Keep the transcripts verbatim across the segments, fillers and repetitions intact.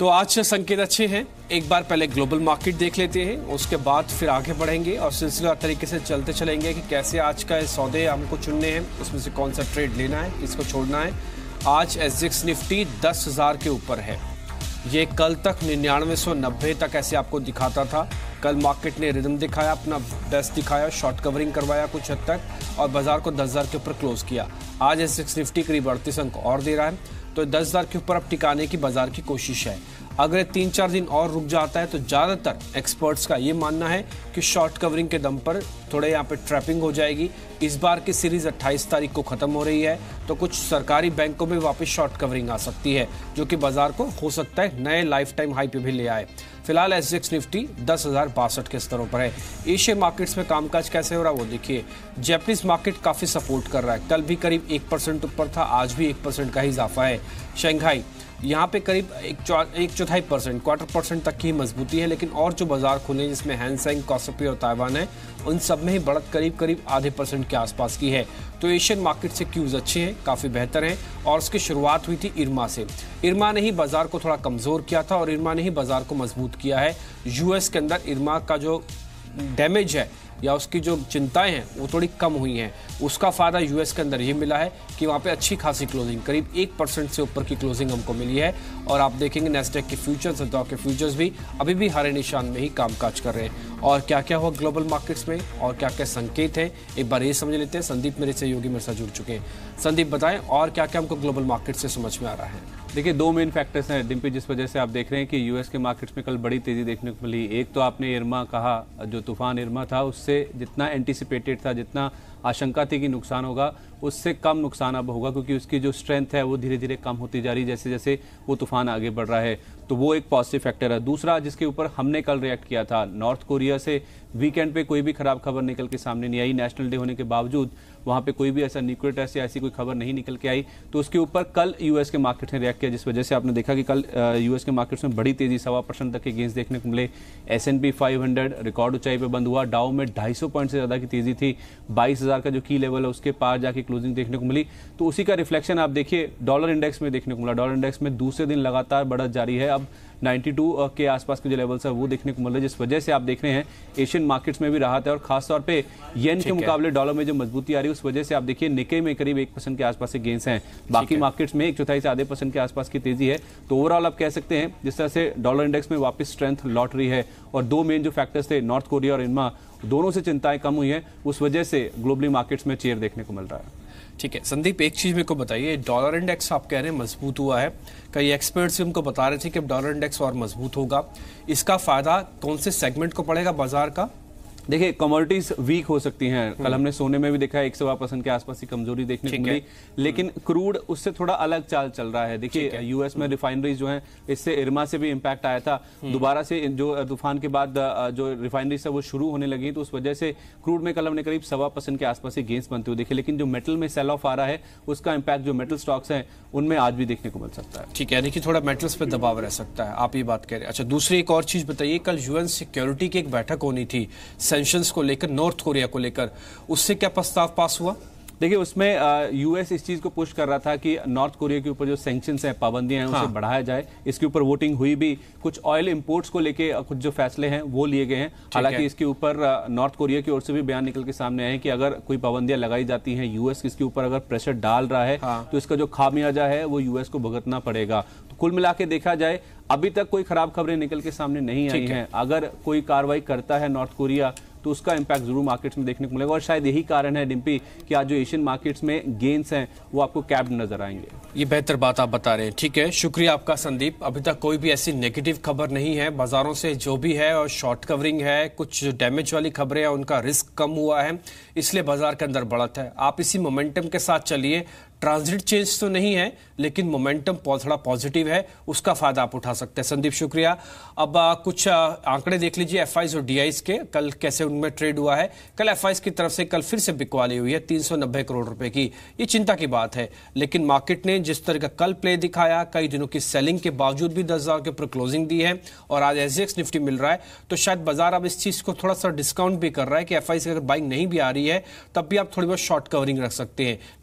तो आज से संकेत अच्छे हैं। एक बार पहले ग्लोबल मार्केट देख लेते हैं, उसके बाद फिर आगे बढ़ेंगे और सिलसिला तरीके से चलते चलेंगे कि कैसे आज का सौदे हमको चुनने हैं, उसमें से कौन सा ट्रेड लेना है, किसको छोड़ना है। आज सेंसेक्स निफ्टी दस हजार के ऊपर है। ये कल तक निन्यानवे सौ नब्बे तक ऐसे आपको दिखाता था। कल मार्केट ने रिदम दिखाया, अपना बेस्ट दिखाया, शॉर्ट कवरिंग करवाया कुछ हद तक और बाजार को दस हजार के ऊपर क्लोज किया। आज सेंसेक्स निफ्टी करीब अड़तीस अंक और दे रहा है, तो दस हजार के ऊपर अब टिकाने की बाजार की कोशिश है। अगर तीन चार दिन और रुक जाता है तो ज़्यादातर एक्सपर्ट्स का ये मानना है कि शॉर्ट कवरिंग के दम पर थोड़े यहाँ पे ट्रैपिंग हो जाएगी। इस बार की सीरीज अट्ठाईस तारीख को खत्म हो रही है, तो कुछ सरकारी बैंकों में वापस शॉर्ट कवरिंग आ सकती है, जो कि बाजार को हो सकता है नए लाइफ टाइम हाई पे भी ले आए। फिलहाल सेंसेक्स निफ्टी दस हजार बासठ के स्तरों पर है। एशियन मार्केट्स में कामकाज कैसे हो रहा है वो देखिए। जापानीज मार्केट काफी सपोर्ट कर रहा है, कल भी करीब एक परसेंट ऊपर था, आज भी एक परसेंट का ही इजाफा है। शंघाई यहाँ पे करीब एक, चौ, एक चौथाई परसेंट क्वार्टर परसेंट तक की मजबूती है, लेकिन और जो बाजार खुले जिसमें हैंगसेंग, कॉस्पी और ताइवान है, उन सब में ही बढ़त करीब करीब आधे परसेंट के आसपास की है। तो एशियन मार्केट से क्यूज अच्छे हैं, काफ़ी बेहतर हैं और उसकी शुरुआत हुई थी इरमा से। इरमा ने ही बाजार को थोड़ा कमज़ोर किया था और इरमा ने ही बाजार को मजबूत किया है। यूएस के अंदर इरमा का जो डैमेज है या उसकी जो चिंताएं हैं वो थोड़ी कम हुई हैं। उसका फ़ायदा यूएस के अंदर ये मिला है कि वहाँ पे अच्छी खासी क्लोजिंग, करीब एक परसेंट से ऊपर की क्लोजिंग हमको मिली है। और आप देखेंगे नेस्डेक के फ्यूचर्स और डॉ के फ्यूचर्स भी अभी भी हरे निशान में ही कामकाज कर रहे हैं। और क्या क्या हुआ ग्लोबल मार्केट्स में और क्या क्या संकेत हैं, एक बार ये समझ लेते हैं। संदीप मेरे सहयोगी मेरे साथ जुड़ चुके हैं। संदीप बताएं और क्या क्या हमको ग्लोबल मार्केट से समझ में आ रहा है। देखिए, दो मेन फैक्टर्स हैं डिम्पी, जिस वजह से आप देख रहे हैं कि यूएस के मार्केट्स में कल बड़ी तेजी देखने को मिली। एक तो आपने इरमा कहा, जो तूफान इरमा था, उससे जितना एंटीसिपेटेड था, जितना आशंका थी कि नुकसान होगा, उससे कम नुकसान अब होगा, क्योंकि उसकी जो स्ट्रेंथ है वो धीरे धीरे कम होती जा रही है जैसे जैसे वो तूफान आगे बढ़ रहा है। तो वो एक पॉजिटिव फैक्टर है। दूसरा जिसके ऊपर हमने कल रिएक्ट किया था, नॉर्थ कोरिया से वीकेंड पे कोई भी खराब खबर निकल के सामने नहीं आई। नेशनल डे होने के बावजूद वहाँ पे कोई भी ऐसा न्यूक्लियर टेस्ट या ऐसी कोई खबर नहीं निकल के आई, तो उसके ऊपर कल यूएस के मार्केट ने रिएक्ट किया, जिस वजह से आपने देखा कि कल यूएस के मार्केट्स में बड़ी तेजी, सवा परसेंट तक के गेंस देखने को मिले। S and P five hundred record ऊंचाई पे बंद हुआ। डाउ में ढाई सौ पॉइंट से ज्यादा की तेजी थी, बाईस हजार का जो की लेवल है उसके पार जाके क्लोजिंग देखने को मिली। तो उसी का रिफ्लेक्शन आप देखिए डॉलर इंडेक्स में देखने को मिला। डॉलर इंडेक्स में दूसरे दिन लगातार बढ़त जारी है। अब बानवे के आसपास के जो लेवल्स है वो देखने को मिल रहे हैं, जिस वजह से आप देख रहे हैं एशियन मार्केट्स में भी राहत है और खासतौर पे येन के मुकाबले डॉलर में जो मजबूती आ रही है उस वजह से आप देखिए निके में करीब एक परसेंट के आसपास से गेंस हैं। बाकी मार्केट्स में एक चौथाई से आधे परसेंट के आसपास की तेजी है। तो ओवरऑल आप कह सकते हैं जिस तरह से डॉलर इंडेक्स में वापस स्ट्रेंथ लौट रही है और दो मेन जो फैक्टर्स थे, नॉर्थ कोरिया और इनमा, दोनों से चिंताएं कम हुई हैं, उस वजह से ग्लोबली मार्केट्स में चेयर देखने को मिल रहा है। ठीक है संदीप, एक चीज मेरे को बताइए, डॉलर इंडेक्स आप कह रहे हैं मजबूत हुआ है, कई एक्सपर्ट्स भी हमको बता रहे थे कि अब डॉलर इंडेक्स और मजबूत होगा। इसका फायदा कौन से सेगमेंट को पड़ेगा बाजार का? देखिए, कमोडिटीज वीक हो सकती हैं। कल हमने सोने में भी देखा है एक सवा परसेंट के आसपास की कमजोरी देखने को मिली, लेकिन क्रूड उससे थोड़ा अलग चाल चल रहा है। देखिए, यूएस में रिफाइनरीज जो हैं, इससे इरमा से भी इंपैक्ट आया था। दोबारा से जो तूफान के बाद जो रिफाइनरीज है वो शुरू होने लगी, तो उस वजह से क्रूड में कल हमने करीब सवा परसेंट के आसपास से गेंस बनते हुए देखे। लेकिन जो मेटल में सेल ऑफ आ रहा है उसका इंपैक्ट जो मेटल स्टॉक्स हैं उनमें आज भी देखने को मिल सकता है। ठीक है, देखिए थोड़ा मेटल्स पे दबाव रह सकता है, आप ये बात कह रहे हैं। अच्छा, दूसरी एक और चीज बताइए, कल यूएन सिक्योरिटी की एक बैठक होनी थी सैंक्शंस को लेकर, नॉर्थ कोरिया को लेकर, उससे क्या प्रस्ताव पास हुआ? देखिए, उसमें यूएस इस चीज को पुश कर रहा था कि नॉर्थ कोरिया के ऊपर जो सैंक्शंस हैं, पाबंदियां हैं, हाँ। उसे बढ़ाया जाए। इसके ऊपर वोटिंग हुई भी। कुछ ऑयल इंपोर्ट्स को लेके कुछ जो फैसले हैं वो लिए गए हैं। हालांकि इसके ऊपर नॉर्थ कोरिया की ओर से भी बयान निकल के सामने आए कि अगर कोई पाबंदियां लगाई जाती हैं, यूएस इसके ऊपर अगर प्रेशर डाल रहा है, हाँ। तो इसका जो खामियाजा है वो यूएस को भुगतना पड़ेगा। तो कुल मिला के देखा जाए, अभी तक कोई खराब खबरें निकल के सामने नहीं आई हैं। अगर कोई कार्रवाई करता है नॉर्थ कोरिया तो उसका इंपैक्ट जरूर मार्केट्स में देखने को मिलेगा। और शायद यही कारण है डिम्पी कि आज जो एशियन मार्केट्स में गेंस हैं वो आपको कैप्ड नजर आएंगे। ये बेहतर बात आप बता रहे हैं। ठीक है, शुक्रिया आपका संदीप। अभी तक कोई भी ऐसी नेगेटिव खबर नहीं है बाजारों से, जो भी है और शॉर्ट कवरिंग है, कुछ डैमेज वाली खबरें हैं, उनका रिस्क कम हुआ है, इसलिए बाजार के अंदर बढ़त है। आप इसी मोमेंटम के साथ चलिए। ट्रांजिट चेंज तो नहीं है, लेकिन मोमेंटम थोड़ा पॉजिटिव है, उसका फायदा आप उठा सकते हैं। संदीप शुक्रिया। अब आ, कुछ आ, आंकड़े देख लीजिए एफ आईज और डी आईज के, कल कैसे उनमें ट्रेड हुआ है। कल एफ आईज की तरफ से कल फिर से बिकवाली हुई है तीन सौ नब्बे करोड़ रुपए की। ये चिंता की बात है, लेकिन मार्केट ने जिस तरह का कल प्ले दिखाया, कई दिनों की सेलिंग के बावजूद भी दस हजार के ऊपर क्लोजिंग दी है और आज सेंसेक्स निफ्टी मिल रहा है, तो शायद बाजार अब इस चीज को थोड़ा सा डिस्काउंट भी कर रहा है कि एफ आई से अगर बाइंग नहीं भी आ रही है तब भी आप थोड़ी बहुत शॉर्ट कवरिंग रख सकते हैं।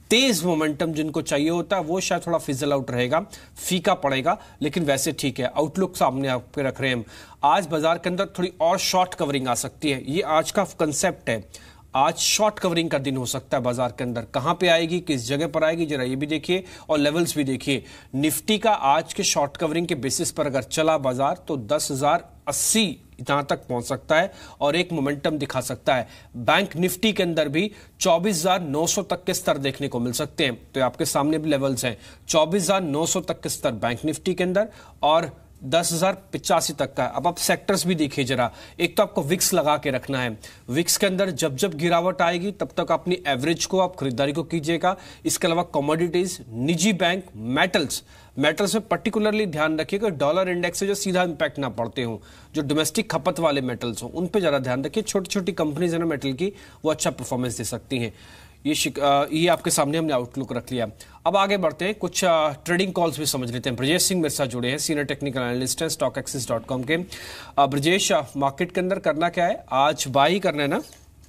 तेज मोमेंटम जिनको चाहिए होता है वो शायद थोड़ा फिजल आउट रहेगा, फीका पड़ेगा, लेकिन वैसे ठीक है। आउटलुक सामने आपके रख रहे हैं हम। आज बाजार के अंदर थोड़ी और शॉर्ट कवरिंग आ सकती है, ये आज का कंसेप्ट है। आज शॉर्ट कवरिंग का दिन हो सकता है बाजार के अंदर। कहां पे आएगी, किस जगह पर आएगी, जरा ये भी देखिए और लेवल्स भी देखिए। निफ्टी का आज के शॉर्ट कवरिंग के बेसिस पर अगर चला बाजार तो दस हजार अस्सी यहां तक पहुंच सकता है और एक मोमेंटम दिखा सकता है। बैंक निफ्टी के अंदर भी चौबीस हजार नौ सौ तक के स्तर देखने को मिल सकते हैं। तो आपके सामने भी लेवल्स हैं, चौबीस हजार नौ सौ तक के स्तर बैंक निफ्टी के अंदर और दस हजार पिचासी तक का। अब आप सेक्टर्स भी देखिए जरा। एक तो आपको विक्स लगा के रखना है, विक्स के अंदर जब जब गिरावट आएगी तब तक अपनी एवरेज को आप खरीदारी को कीजिएगा। इसके अलावा कमोडिटीज, निजी बैंक, मेटल्स, मेटल्स में पर्टिकुलरली ध्यान रखिएगा डॉलर इंडेक्स से जो सीधा इंपैक्ट ना पड़ते हो, जो डोमेस्टिक खपत वाले मेटल्स हो उन पे जरा ध्यान रखिए। छोटी छोटी कंपनीज है ना मेटल की, वो अच्छा परफॉर्मेंस दे सकती हैं। ये ये आपके सामने हमने आउटलुक रख लिया। अब आगे बढ़ते हैं, कुछ ट्रेडिंग कॉल्स भी समझ लेते हैं। ब्रजेश सिंह मेरे साथ जुड़े हैं, सीनियर टेक्निकल एनालिस्ट हैं स्टॉक एक्सिस डॉट कॉम के। ब्रजेश, मार्केट के अंदर करना क्या है, आज बाई करना है ना?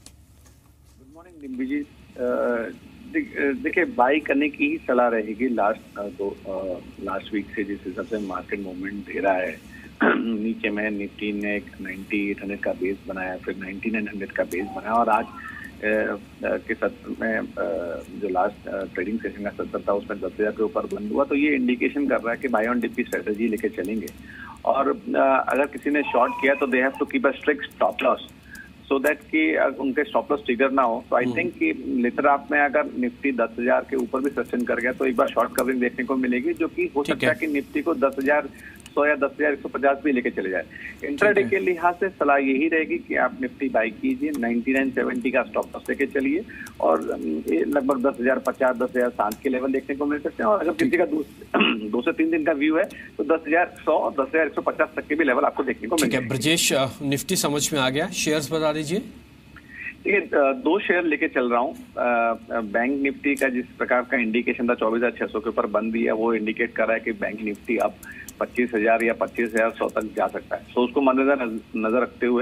Good morning Dimpy ji. देखिए, बाई करने की ही सलाह रहेगी। लास्ट दो लास्ट वीक से जिस हिसाब से मार्केट मूवमेंट दे रहा है, नीचे में निफ्टी ने एक नाइन्टी एट हंड्रेड का बेस बनाया, फिर नाइन्टी नाइन हंड्रेड का बेस बनाया और आज के सत्र में जो लास्ट ट्रेडिंग सेशन का सत्र था उसमें दस हजार के ऊपर बंद हुआ। तो ये इंडिकेशन कर रहा है कि बाय ऑन डिप की स्ट्रेटेजी लेके चलेंगे और अगर किसी ने शॉर्ट किया तो they have to keep a strict stop loss so that कि उनके स्टॉप लॉस ट्रिगर ना हो। तो आई थिंक कि लेटर आप में अगर निफ्टी दस हजार के ऊपर भी सस्टेन कर गया तो एक बार शॉर्ट कवरिंग देखने को मिलेगी, जो कि हो सकता है कि निफ्टी को दस हजार सौ या दस हजार एक सौ पचास भी लेके चले जाए। इंट्राडे के लिहाज से सलाह यही रहेगी कि आप निफ्टी बाई कीजिए, नाइन्टी नाइन सेवेंटी का स्टॉप लॉस लेके चलिए और लगभग दस हजार पचास दस हजार साठ के लेवल देखने को मिल सकते हैं। और अगर किसी का दो, दो से तीन दिन का व्यू है तो दस हजार सौ और दस हजार एक सौ पचास तक के भी लेवल आपको देखने को मिल सकते हैं। ब्रजेश, निफ्टी समझ में आ गया, शेयर्स बता दीजिए। देखिए, दो शेयर लेके चल रहा हूँ। बैंक निफ्टी का जिस प्रकार का इंडिकेशन था चौबीस हजार छह सौ के ऊपर बंद दिया, वो इंडिकेट कर रहा है कि बैंक निफ्टी अब पच्चीस हजार या पच्चीस हजार सौ तक जा सकता है। सो उसको मद्देनजर नजर रखते हुए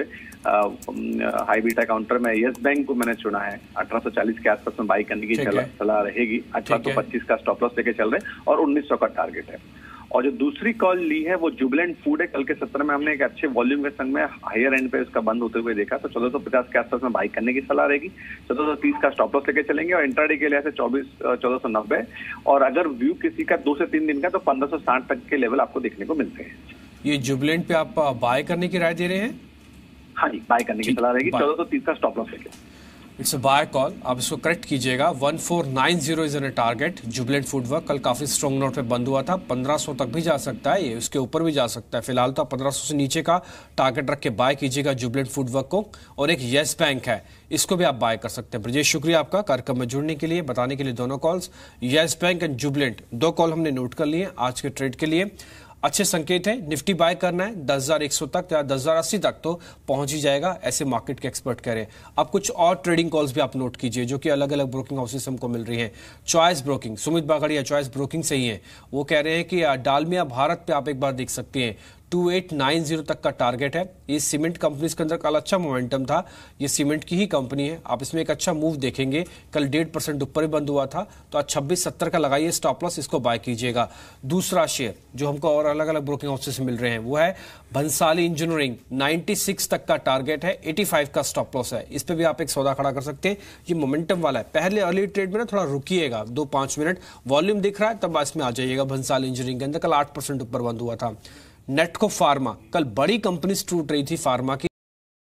हाई बीटा काउंटर में यस बैंक को मैंने चुना है। अठारह सौ चालीस के आसपास में बाई करने की सलाह रहेगी। अठारह सौ पच्चीस का स्टॉप लॉस लेके चल रहे हैं और उन्नीस सौ का टारगेट है। और जो दूसरी कॉल ली है वो जुबिलेंट फूड है। कल के सत्र में हमने एक अच्छे वॉल्यूम के संग में हायर एंड पे इसका बंद होते हुए देखा, तो चौदह सौ पचास के आसपास में बाई करने की सलाह रहेगी। चौदह सौ तीस का स्टॉप लॉस लेके चलेंगे और इंट्राडे के लिए से चौबीस चौदह सौ नब्बे और अगर व्यू किसी का दो से तीन दिन का तो पंद्रह सौ साठ तक के लेवल आपको देखने को मिलते हैं। ये जुबिलेंट पे आप बाय करने की राय दे रहे हैं? हाँ जी, बाय करने की सलाह रहेगी चौदह सौ तीस का स्टॉप लॉस लेके। इट्स अ बाय कॉल, आप इसको करेक्ट कीजिएगा। One four nine zero is an target. Jubilant FoodWorks कल काफी स्ट्रॉन्ग नोट पे बंद हुआ था, पंद्रह सौ तक भी जा सकता है, ये उसके ऊपर भी जा सकता है। फिलहाल तो आप पंद्रह सौ से नीचे का टारगेट रख के बाय कीजिएगा जुबिलेंट फूडवर्क को। और एक येस बैंक है, इसको भी आप बाय कर सकते हैं। ब्रजेश, शुक्रिया आपका कार्यक्रम में जुड़ने के लिए, बताने के लिए दोनों calls. Yes Bank and Jubilant दो कॉल हमने नोट कर लिए आज के ट्रेड के लिए। अच्छे संकेत है, निफ्टी बाय करना है दस हजार एक सौ तक या दस हजार अस्सी तक तो पहुंच ही जाएगा, ऐसे मार्केट के एक्सपर्ट कह रहे हैं। अब कुछ और ट्रेडिंग कॉल्स भी आप नोट कीजिए जो कि अलग अलग ब्रोकिंग हाउसेस हमको मिल रही हैं। Choice Broking, Sumit Bagadia Choice Broking से ही है, वो कह रहे हैं कि डालमिया भारत पे आप एक बार देख सकते हैं, अट्ठाईस सौ नब्बे तक का टारगेट है। ये सीमेंट कंपनीज के अंदर कल अच्छा मोमेंटम था, ये सीमेंट की ही कंपनी है, आप इसमें एक अच्छा मूव देखेंगे। कल डेढ़ परसेंट ऊपर ही बंद हुआ था, तो आज छब्बीस सत्तर का लगाइए स्टॉप लॉस, इसको बाय कीजिएगा। दूसरा शेयर जो हमको और अलग अलग ब्रोकिंग हाउसेस से मिल रहे हैं वो है भंसाली इंजीनियरिंग, छियानवे तक का टारगेट है, पचासी का स्टॉप लॉस है, इस पे भी आप एक सौदा खड़ा कर सकते हैं। ये मोमेंटम वाला है, पहले अर्ली ट्रेड में ना थोड़ा रुकिएगा, दो पांच मिनट वॉल्यूम दिख रहा है तब इसमें आ जाइएगा। भंसाली इंजीनियरिंग के अंदर कल आठ परसेंट ऊपर बंद हुआ था। नेटको फार्मा, कल बड़ी कंपनी टूट रही थी फार्मा की,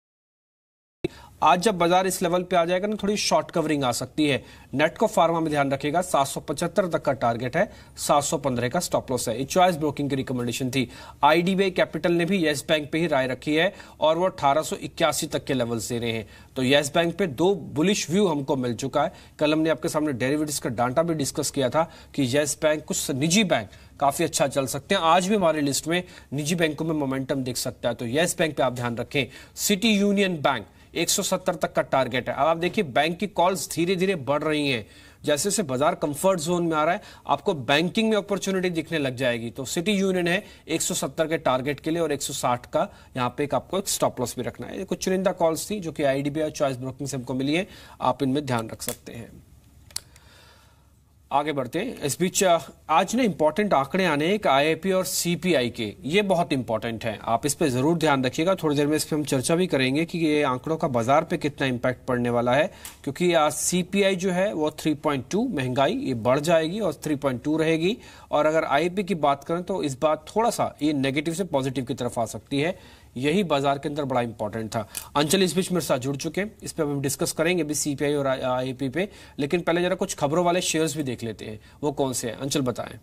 आज जब बाजार इस लेवल पे आ जाएगा ना थोड़ी शॉर्ट कवरिंग आ सकती है। नेटको फार्मा में ध्यान रखिएगा, सात सौ पचहत्तर तक का टारगेट है, सात सौ पंद्रह का स्टॉप लॉस है। चॉइस ब्रोकिंग की रिकमेंडेशन थी। आईडीबीआई कैपिटल ने भी येस बैंक पे ही राय रखी है और वो अठारह सौ इक्यासी तक के लेवल्स दे रहे हैं। तो येस बैंक पे दो बुलिश व्यू हमको मिल चुका है। कल हमने आपके सामने डेरिवेटिव्स का डाटा भी डिस्कस किया था कि येस बैंक, कुछ निजी बैंक काफी अच्छा चल सकते हैं। आज भी हमारी लिस्ट में निजी बैंकों में मोमेंटम दिख सकता है, तो येस बैंक पे आप ध्यान रखें। सिटी यूनियन बैंक एक सौ सत्तर तक का टारगेट है। अब आप देखिए बैंक की कॉल्स धीरे धीरे बढ़ रही हैं, जैसे जैसे बाजार कंफर्ट जोन में आ रहा है आपको बैंकिंग में अपॉर्चुनिटी दिखने लग जाएगी। तो सिटी यूनियन है एक सौ सत्तर के टारगेट के लिए और एक सौ साठ का यहाँ पे एक आपको एक स्टॉप लॉस भी रखना है। कुछ चुनिंदा कॉल्स थी जो कि आईडीबीआई चॉइस ब्रोकिंग से हमको मिली है, आप इनमें ध्यान रख सकते हैं। आगे बढ़ते हैं। इस बीच आज ना इंपॉर्टेंट आंकड़े आने एक आईआईपी और सीपीआई के, ये बहुत इंपॉर्टेंट हैं, आप इस पे जरूर ध्यान रखिएगा। थोड़ी देर में इस पे हम चर्चा भी करेंगे कि ये आंकड़ों का बाजार पे कितना इंपैक्ट पड़ने वाला है, क्योंकि आज सीपीआई जो है वो थ्री पॉइंट टू महंगाई ये बढ़ जाएगी और थ्री पॉइंट टू रहेगी। और अगर आईआईपी की बात करें तो इस बार थोड़ा सा ये नेगेटिव से पॉजिटिव की तरफ आ सकती है, यही बाजार के अंदर बड़ा इंपॉर्टेंट था। अंचल इस बीच मेरे साथ जुड़ चुके हैं, इस पे हम डिस्कस करेंगे भी सीपीआई और आईआईपी पे, लेकिन पहले जरा कुछ खबरों वाले शेयर्स भी देख लेते हैं, वो कौन से हैं अंचल बताएं।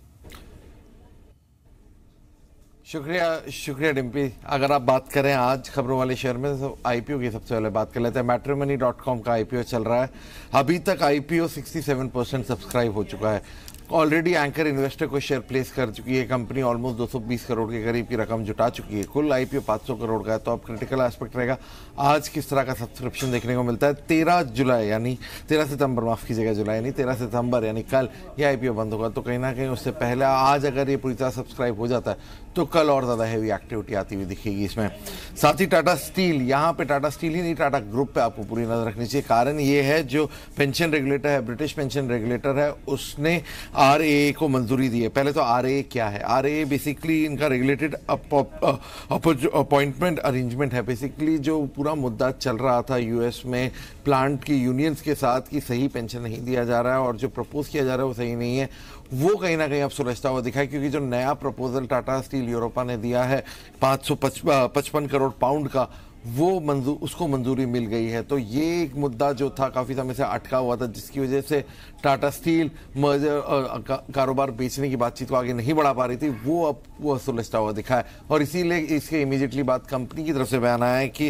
शुक्रिया शुक्रिया डिम्पी। अगर आप बात करें आज खबरों वाले शेयर में तो आईपीओ की सबसे पहले बात कर लेते हैं। मैट्रिमनी डॉट कॉम का आईपीओ चल रहा है, अभी तक आईपीओ सड़सठ परसेंट सब्सक्राइब हो चुका है। ऑलरेडी एंकर इन्वेस्टर को शेयर प्लेस कर चुकी है कंपनी, ऑलमोस्ट दो सौ बीस करोड़ के करीब की रकम जुटा चुकी है। कुल आईपीओ पाँच सौ करोड़ का है। तो अब क्रिटिकल एस्पेक्ट रहेगा आज किस तरह का सब्सक्रिप्शन देखने को मिलता है। तेरह जुलाई यानी तेरह सितंबर माफ कीजिएगा, जुलाई नहीं तेरह सितंबर यानी कल ये आईपीओ बंद होगा। तो कहीं ना कहीं उससे पहले आज अगर ये पूरी तरह सब्सक्राइब हो जाता है तो कल और ज़्यादा हैवी एक्टिविटी आती हुई दिखेगी इसमें। साथ ही टाटा स्टील, यहाँ पे टाटा स्टील ही नहीं टाटा ग्रुप पे आपको पूरी नजर रखनी चाहिए। कारण ये है जो पेंशन रेगुलेटर है, ब्रिटिश पेंशन रेगुलेटर है, उसने आरए को मंजूरी दी है। पहले तो आरए क्या है? आरए बेसिकली इनका रेगुलेटेड अपॉइंटमेंट अरेंजमेंट है। बेसिकली जो पूरा मुद्दा चल रहा था यूएस में प्लांट की यूनियंस के साथ कि सही पेंशन नहीं दिया जा रहा है और जो प्रपोज किया जा रहा है वो सही नहीं है, वो कहीं ना कहीं अब सुलझता हुआ दिखा है। क्योंकि जो नया प्रपोजल टाटा स्टील यूरोपा ने दिया है पाँच सौ पचपन करोड़ पाउंड का, वो मंजूर उसको मंजूरी मिल गई है। तो ये एक मुद्दा जो था काफ़ी समय से अटका हुआ था, जिसकी वजह से टाटा स्टील मर्जर का, कारोबार बेचने की बातचीत को आगे नहीं बढ़ा पा रही थी, वो अब वो सुलझता हुआ दिखा है। और इसीलिए इसके इमीडिएटली बाद कंपनी की तरफ से बयान आया है कि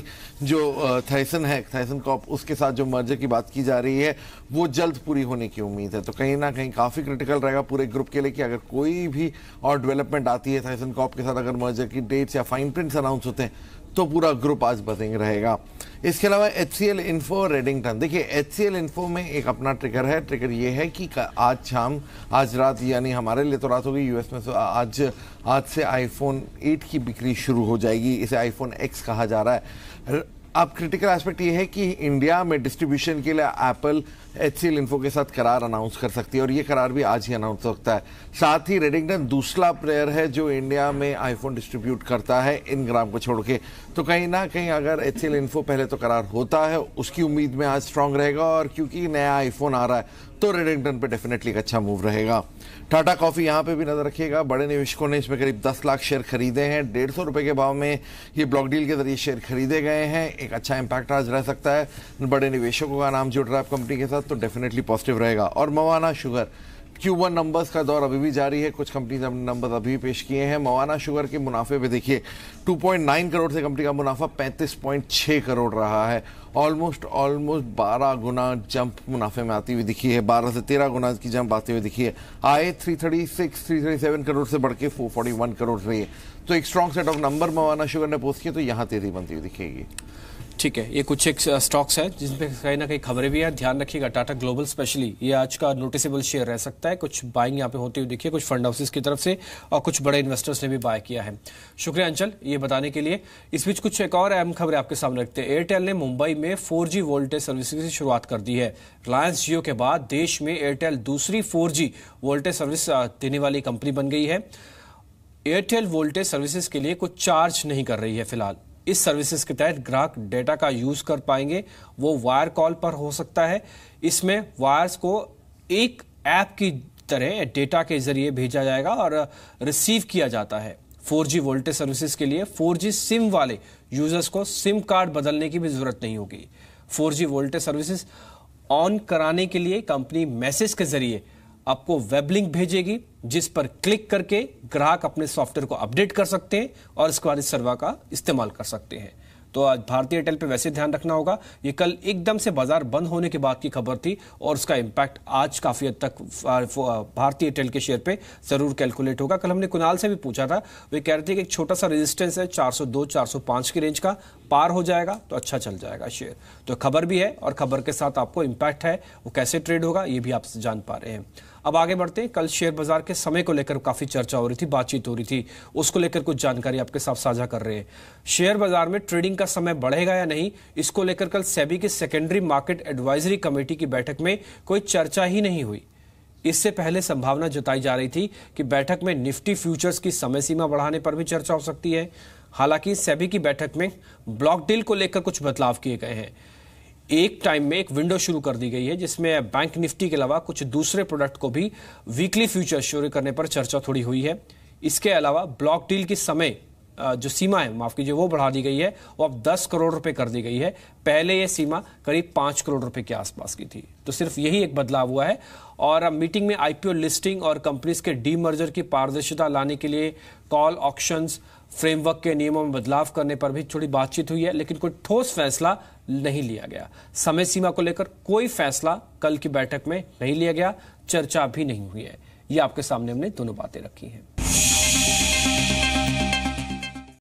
जो थाइसन है, थाइसन कॉर्प, उसके साथ जो मर्जर की बात की जा रही है वो जल्द पूरी होने की उम्मीद है। तो कहीं ना कहीं काफ़ी क्रिटिकल रहेगा पूरे ग्रुप के लिए कि अगर कोई भी और डेवलपमेंट आती है थाइसन कॉर्प के साथ, अगर मर्जर की डेट्स या फाइन प्रिंट्स अनाउंस होते हैं तो पूरा ग्रुप आज बजिंग रहेगा। इसके अलावा एचसीएल इन्फो रेडिंगटन, देखिए एचसीएल इन्फो में एक अपना ट्रिगर है। ट्रिगर ये है कि आज शाम, आज रात, यानी हमारे लिए तो रात होगी, यूएस में तो आज आज से आईफोन एट की बिक्री शुरू हो जाएगी। इसे आईफोन एक्स कहा जा रहा है। अब क्रिटिकल एस्पेक्ट ये है कि इंडिया में डिस्ट्रीब्यूशन के लिए एप्पल एचसीएल इन्फो के साथ करार अनाउंस कर सकती है और ये करार भी आज ही अनाउंस हो सकता है। साथ ही रेडिंगटन दूसरा प्लेयर है जो इंडिया में आईफोन डिस्ट्रीब्यूट करता है इनग्राम को छोड़ के। तो कहीं ना कहीं अगर एचसीएल इन्फो पहले तो करार होता है, उसकी उम्मीद में आज स्ट्रांग रहेगा। और क्योंकि नया आईफोन आ रहा है तो रेडिंगटन पे डेफिनेटली एक अच्छा मूव रहेगा। टाटा कॉफी यहाँ पे भी नजर रखिएगा। बड़े निवेशकों ने इसमें करीब दस लाख शेयर खरीदे हैं। डेढ़ सौ रुपए के भाव में ये ब्लॉक डील के जरिए शेयर खरीदे गए हैं। एक अच्छा इंपैक्ट आज रह सकता है। बड़े निवेशकों का नाम जुड़ रहा है कंपनी के साथ, तो डेफिनेटली पॉजिटिव रहेगा। और Mawana Sugar, Q one numbers का दौर अभी भी जारी है। कुछ कंपनी ने अपने नंबर्स अभी पेश किए हैं। मवाना शुगर के मुनाफे पे देखिए दो पॉइंट नौ करोड़ से कंपनी का मुनाफा पैंतीस पॉइंट छह करोड़ रहा है। ऑलमोस्ट ऑलमोस्ट बारह गुना जंप मुनाफे में आती हुई दिखी है। बारह से तेरह गुना की जंप आती हुई दिखी है। आए तीन सौ छत्तीस, तीन सौ सैंतीस करोड़ से बढ़ के चार सौ इकतालीस करोड़ रही है। तो एक strong set of number Mawana Sugar ने पोस्ट किया, तो यहाँ तेजी बनती हुई दिखेगी। ठीक है, ये कुछ एक स्टॉक्स है जिसपे कहीं ना कहीं खबरें भी है, ध्यान रखिएगा। टाटा ग्लोबल स्पेशली ये आज का नोटिसेबल शेयर रह सकता है। कुछ बाइंग यहाँ पे होती हुई देखिए, कुछ फंड हाउसेस की तरफ से और कुछ बड़े इन्वेस्टर्स ने भी बाय किया है। शुक्रिया अंचल ये बताने के लिए। इस बीच कुछ एक और अहम खबरें आपके सामने रखते हैं। एयरटेल ने मुंबई में फोर जी वोल्टेज सर्विस की शुरुआत कर दी है। रिलायंस जियो के बाद देश में एयरटेल दूसरी फोर जी वोल्टेज सर्विस देने वाली कंपनी बन गई है। एयरटेल वोल्टेज सर्विसेज के लिए कुछ चार्ज नहीं कर रही है फिलहाल। इस सर्विसेज के तहत ग्राहक डेटा का यूज कर पाएंगे, वो वायर कॉल पर हो सकता है। इसमें वायर्स को एक ऐप की तरह डेटा के जरिए भेजा जाएगा और रिसीव किया जाता है। फोर जी वोल्टेज सर्विसेज के लिए फोर जी सिम वाले यूजर्स को सिम कार्ड बदलने की भी जरूरत नहीं होगी। Four G voltage services on कराने के लिए कंपनी मैसेज के जरिए आपको वेब लिंक भेजेगी, जिस पर क्लिक करके ग्राहक अपने सॉफ्टवेयर को अपडेट कर सकते हैं और इसके बाद इस सर्वर का इस्तेमाल कर सकते हैं। तो आज भारतीय एयरटेल पे वैसे ध्यान रखना होगा। ये कल एकदम से बाजार बंद होने के बाद की खबर थी और उसका इंपैक्ट आज काफी हद तक भारतीय एयरटेल के शेयर पे जरूर कैलकुलेट होगा। कल हमने कुणाल से भी पूछा था, वे कह रहे थे कि एक छोटा सा रेजिस्टेंस है चार सौ दो चार सौ पाँच की रेंज का, पार हो जाएगा तो अच्छा चल जाएगा शेयर। तो खबर भी है और खबर के साथ आपको इंपैक्ट है, वो कैसे ट्रेड होगा ये भी आप जान पा रहे हैं। अब आगे बढ़ते हैं। कल शेयर बाजार के समय को लेकर काफी चर्चा हो रही थी, बातचीत हो रही थी, उसको लेकर कुछ जानकारी आपके साथ साझा कर रहे हैं। शेयर बाजार में ट्रेडिंग का समय बढ़ेगा या नहीं, इसको लेकर कल सेबी की सेकेंडरी मार्केट एडवाइजरी कमेटी की बैठक में कोई चर्चा ही नहीं हुई। इससे पहले संभावना जताई जा रही थी कि बैठक में निफ्टी फ्यूचर्स की समय सीमा बढ़ाने पर भी चर्चा हो सकती है। हालांकि सेबी की बैठक में ब्लॉक डील को लेकर कुछ बदलाव किए गए हैं। एक टाइम में एक विंडो शुरू कर दी गई है जिसमें बैंक निफ्टी के अलावा कुछ दूसरे प्रोडक्ट को भी वीकली फ्यूचर्स शुरू करने पर चर्चा थोड़ी हुई है। इसके अलावा ब्लॉक डील की समय जो सीमा है, माफ कीजिए, वो बढ़ा दी गई है, वो अब दस करोड़ रुपए कर दी गई है। पहले ये सीमा करीब पांच करोड़ रुपए के आसपास की थी। तो सिर्फ यही एक बदलाव हुआ है। और अब मीटिंग में आईपीओ लिस्टिंग और कंपनीज के डीमर्जर की पारदर्शिता लाने के लिए कॉल ऑक्शंस फ्रेमवर्क के नियमों में बदलाव करने पर भी थोड़ी बातचीत हुई है, लेकिन कोई ठोस फैसला नहीं लिया गया। समय सीमा को लेकर कोई फैसला कल की बैठक में नहीं लिया गया, चर्चा भी नहीं हुई है। ये आपके सामने हमने दोनों बातें रखी हैं।